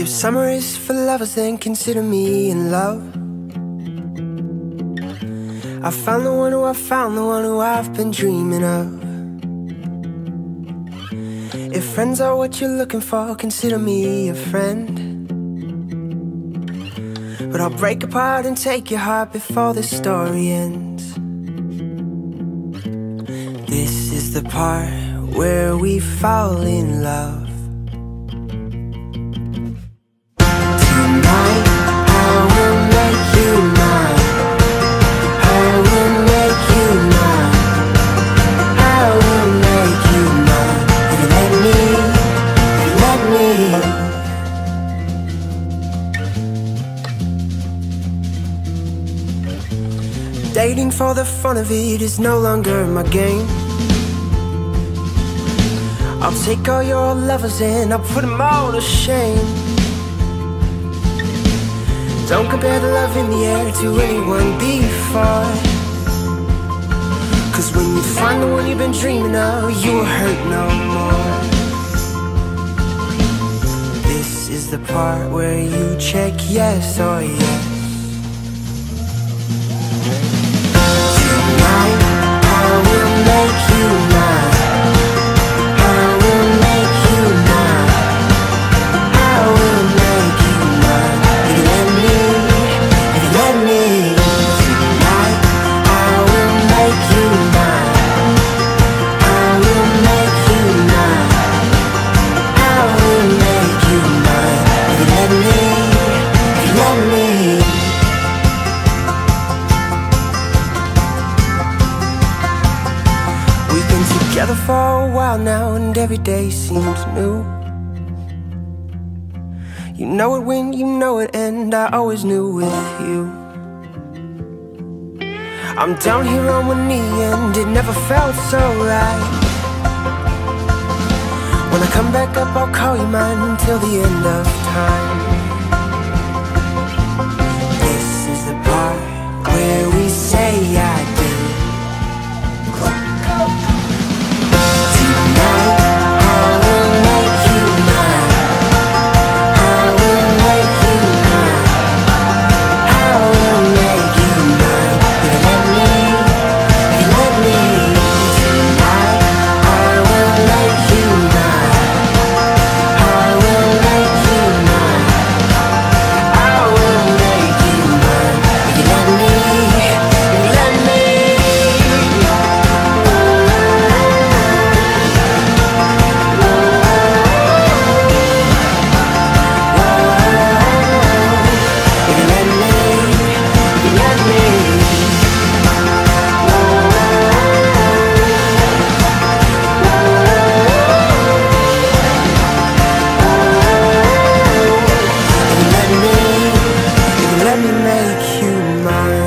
If summer is for lovers, then consider me in love. I found the one who I found, the one who I've been dreaming of. If friends are what you're looking for, consider me a friend. But I'll break apart and take your heart before the story ends. This is the part where we fall in love. Dating for the fun of it is no longer my game. I'll take all your lovers and I'll put them all to shame. Don't compare the love in the air to anyone before, 'cause when you find the one you've been dreaming of, you will hurt no more. This is the part where you check yes or yes. Together for a while now, and every day seems new. You know it when you know it, and I always knew with you. I'm down here on one knee, and it never felt so right. When I come back up, I'll call you mine until the end of time. This is the part where we say I do. Let me make you mine.